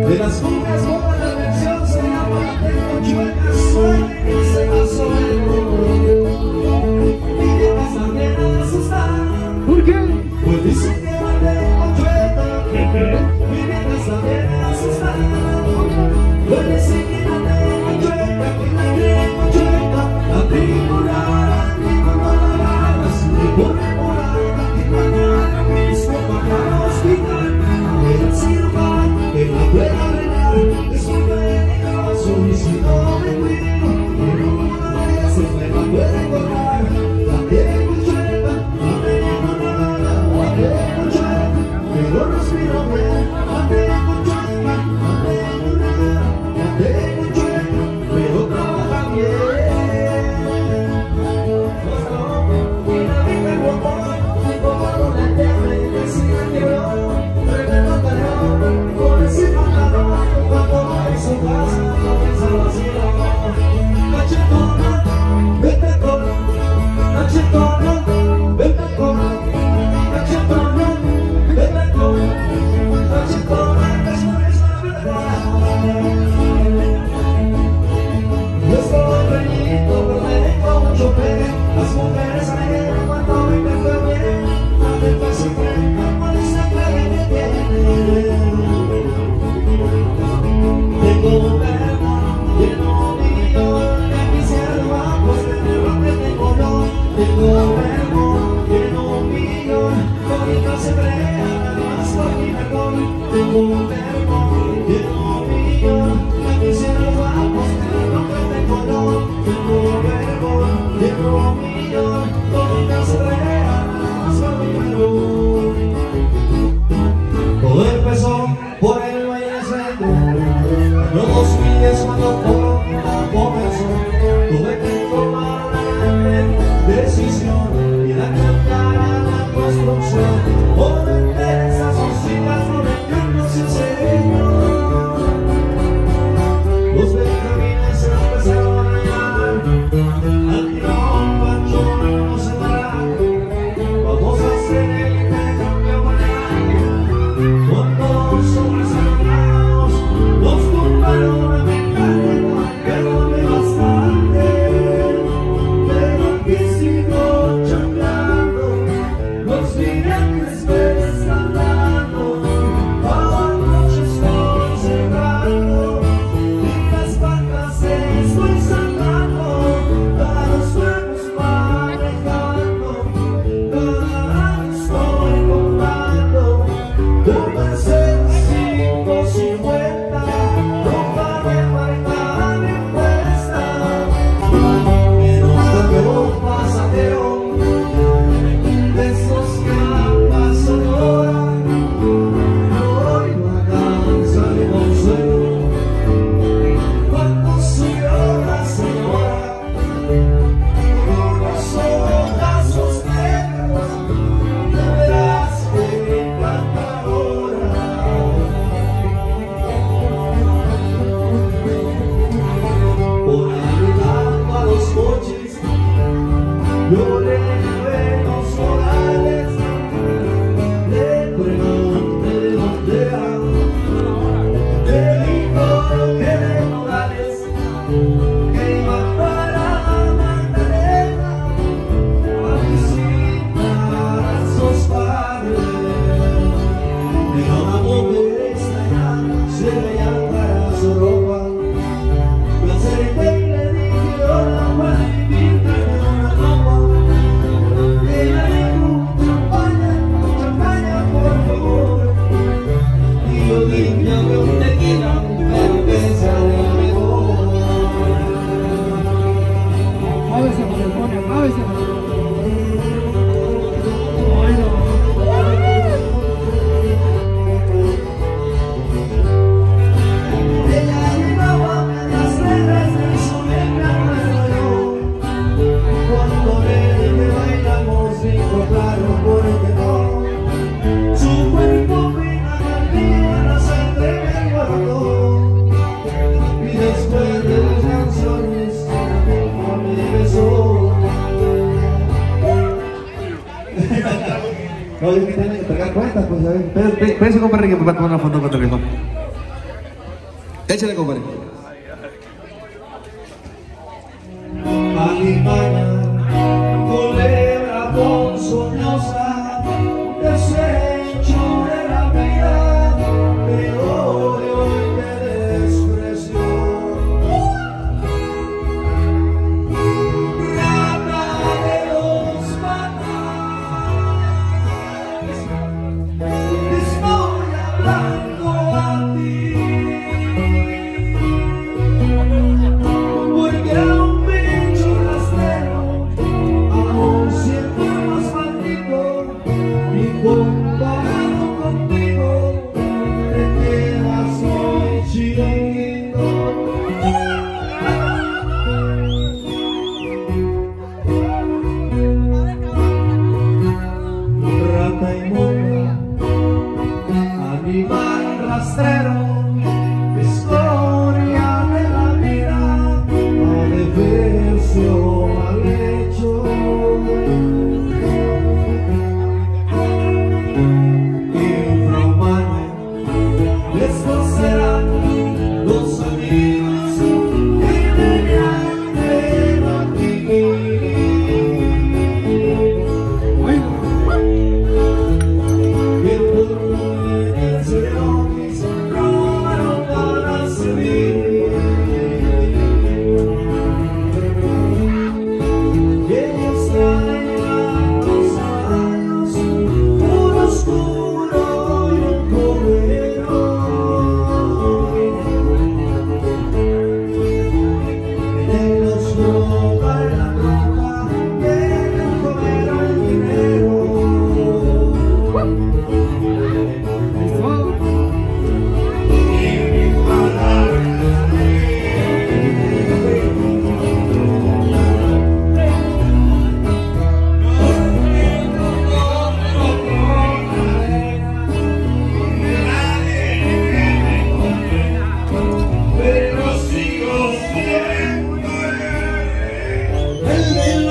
De las cumbres con la versión se llama Tengo chuecas, sueño y se pasó el mundo. Mi viejas también asustan. ¿Por qué? Pues dicen que la tengo chueca. Mi viejas también asustan. Pues dicen que la tengo chueca, que la tengo chueca. La tribunal, ni cuando la ganas, ni por temporada, que mañana mismo para el hospital. El cirujano que la pueda arreglar es un peligroso y si no me cuido en una de esas me la puede cobrar. La tengo chueca, no tengo nada, la tengo chueca, pero respiro bien. La tengo chueca, no tengo nada, la tengo chueca, pero trabaja bien. Y la vida el botón, como una eterna y me sigue quebró. Por ese pantalón, cuando va en su casa, comienza a vacilar. Cachetona, vete con, cachetona, vete con, cachetona, vete con, cachetona, vete con. Yo estoy pequeñito, pero me dejo mucho pe. Las mujeres alegran cuando me canto bien. Adentro se enfrentan con esa clave que tienen. Tengo un verbo lleno mío, que quisiera guapos tener lo que tengo yo. Tengo un verbo lleno mío, todito se crea, más por mi mejor. Tengo un verbo lleno mío, que quisiera guapos tener lo que tengo yo. Tengo un verbo lleno mío, todito se crea, más por mi mejor. Todo empezó por el baile centro. Los 2010 cuando todo comenzó, tuve que tomar una decisión y la cantar a la construcción. Por esas cositas no me entiendo sin señor. Los benjamines se empezaron a llamar, al tirón Pancho no se dará. Vamos a hacer el intercambio banal. Cuando sobresaltados los tumbaron a mi cadena, perdónme bastante, pero aquí sigo chambeando. Los billetes me están dando, cada noche estoy cerrando y las patas estoy sacando, a los nuevos manejando, cada año estoy comprando un Mercedes 550. No pagué marca ni cuesta, pero cambio pasajero de esos que van Sonora. Hoy vacanza de consuelo cuando subió la señora con los ojazos negros. No verás que me encanta ahora. Por ayudando a los coches, yo le llevé los morales. Le pregunté de dónde era, me dijo que de Nogales, que iba para Magdalena a visitar a sus padres. Pero la mujer extraña se veía para su ropa. Me acerqué y le dije: hola, puedes vivir, tráeme una copa. Ella dijo: champaña, por favor. Y yo dije: dame un tequila, pero que sea el mejor. Muévese, José, muévese. Bueno. Ella llevaba las letras del solemne yo. Cuando le dije bailamos, dijo claro, ¿por qué no? Su cuerpo fina al día, la sangre me guardó. Y después de las canciones, me besó. No, es que tienen que pagar cuentas, pues, ¿sabes? Pero compadre, que me va a tomar una foto con el teléfono. Échale, compadre. Alimaña, culebra ponzoñosa, desecho de la vida, de odio y de desprecio. Rata de los matas, estoy hablando a ti. Porque a un bicho rastrero, aún siendo el más maldito, y comparado contigo, te quedas muy chiquito. Rata inmunda, animal rastrero, escoria de la vida, adverso mal hecho. Infrahumano, estos serán los amigos que venían de aquí. Que por mujeres leones robaron para servir. Que extrañan los años, un oscuro y un cobero. En el oscuro para la ropa, en el cobero el dinero. Pero sigo siendo el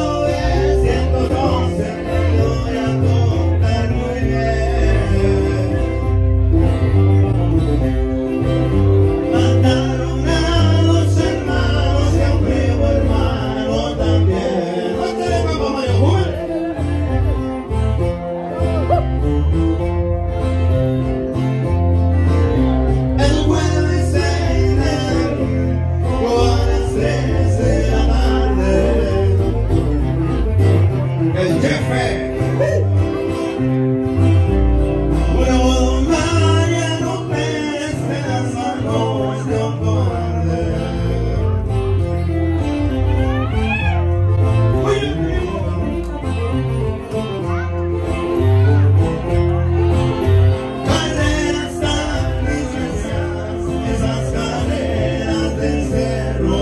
1912, me lo voy a contar muy bien. Mataron a dos hermanos y a un primo hermano también. ¿No te le papá Mayo Juan? El jueves 6 de abril, como a las 3 de la tarde, el jefe, una Mariano Pérez de las manos de un cobarde. Oye, carreras tan licenciadas, esas carreras del cerro.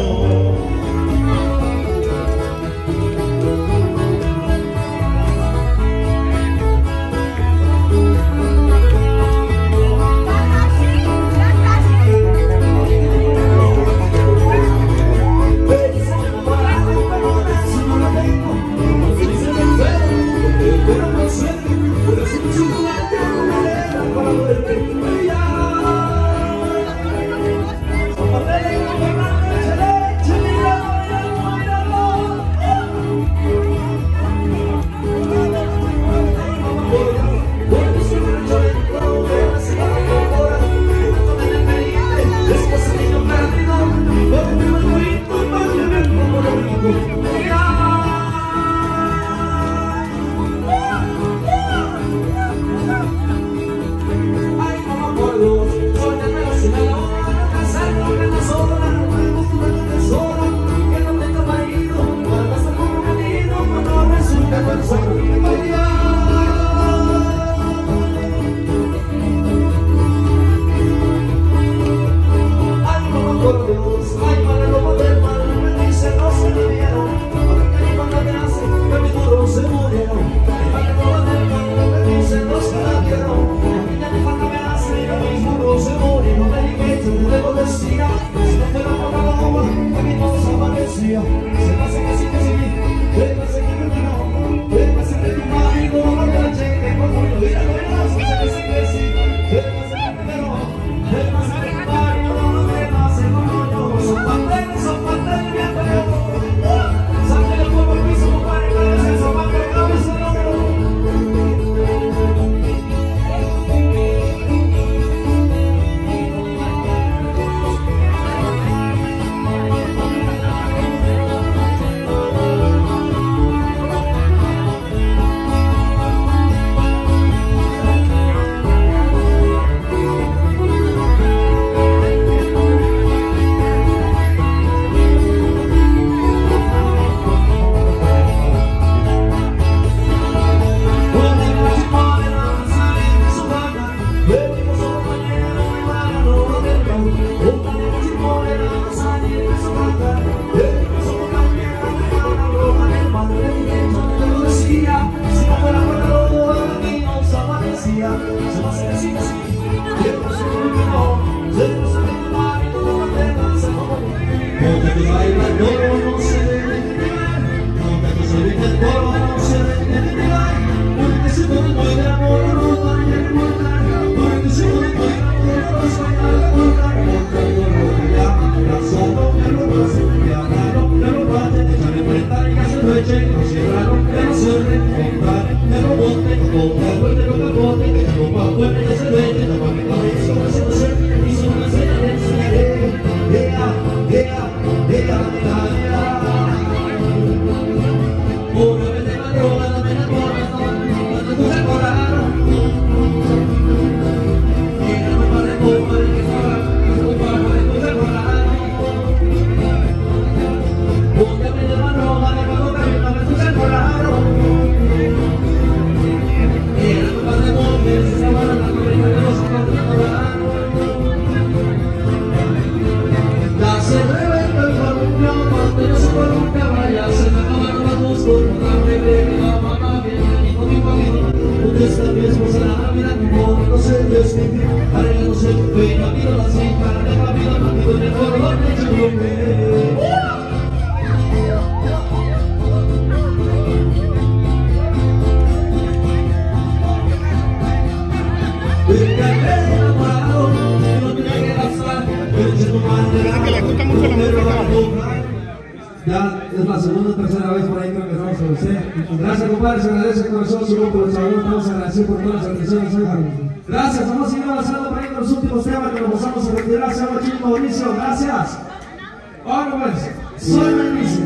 Ya es la segunda o tercera vez por ahí que empezamos con usted. Gracias, compadre, se agradece con nosotros su grupo, los saludos, estamos agradecidos por todas las atenciones. Gracias, vamos a seguir avanzando por ahí con los últimos temas que nos vamos a retirar. Se llama Chico Mauricio, gracias. Bueno, pues, soy Mauricio.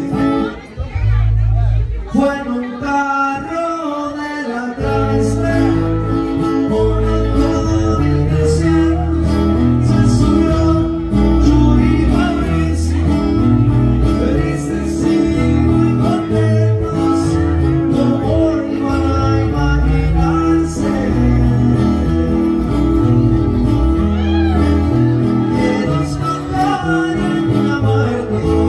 Fue en un carro de la Chrysler, por todo el desierto, se subió Chuy Mauricio. Felices y muy contentos, como iban a imaginarse. Que nos mandaran a muerte.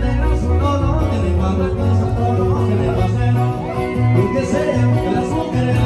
Porque sé que las mujeres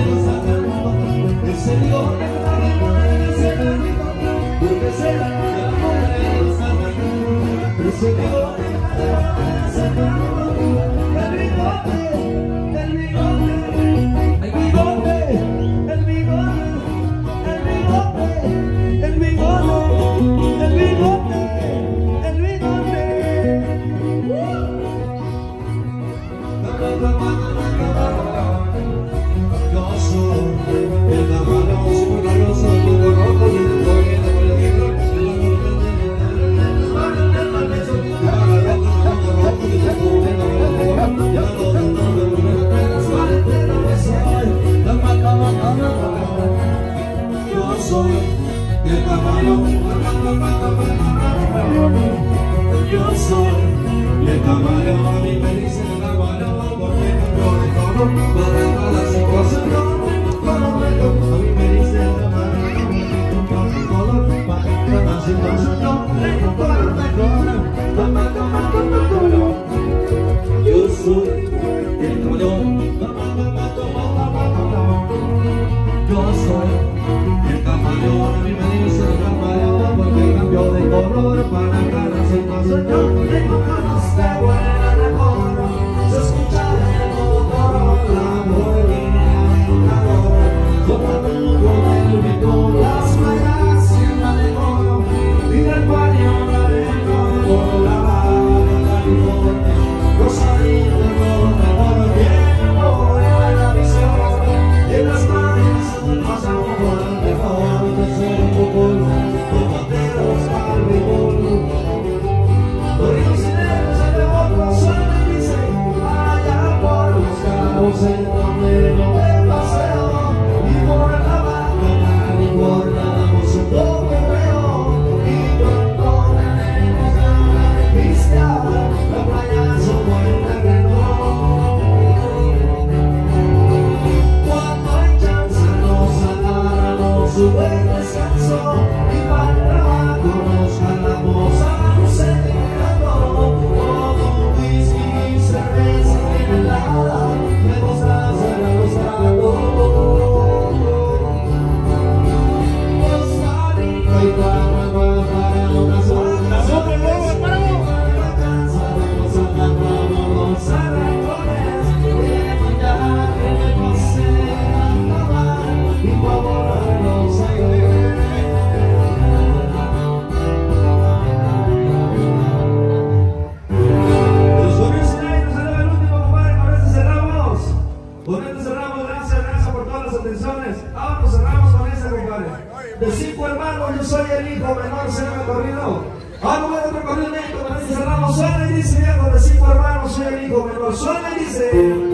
De 5 hermanos, yo soy el hijo menor, se me corrido. Ahora voy a otro corrido, cerramos, suena y dice, viejo, de 5 hermanos, soy el hijo menor, suena y dice.